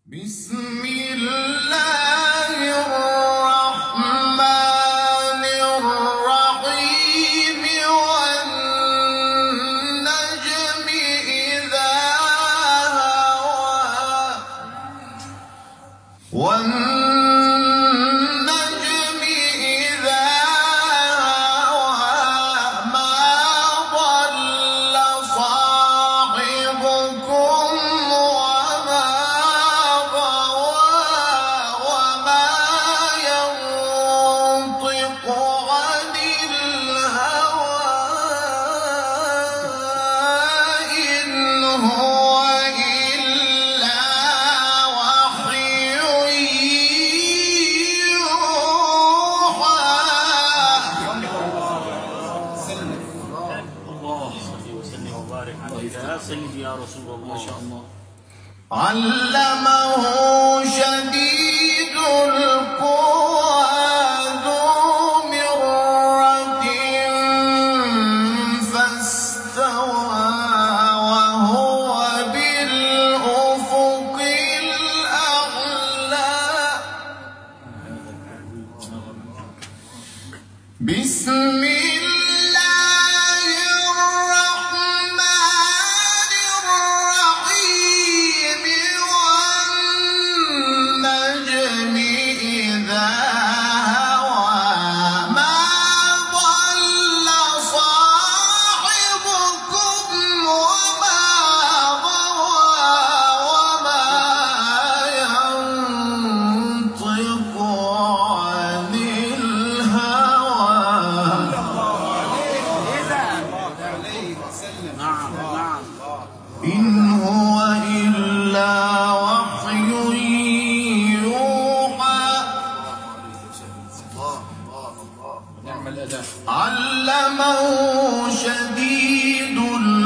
بسم الله الرحمن الرحيم والنجم إذا هوى والنجم إذا هوى ما ضل صاحبكم وما غوى وما ينطق عن الهوى إن هو إلا وحي يوحى. الله صل وسلم وبارك عليك يا سيدي يا رسول الله. ما شاء الله. علمه شديد القوى ذو مرة فاستوى وهو بالأفق الأعلى. بسم الله الرحمن الرحيم والنجم إذا هوى ما ضل صاحبكم وما غوى وما ينطق عن الهوى. نعم نعم. إن هو إلا وحي يوحى. نعم الأداء. علمه شديد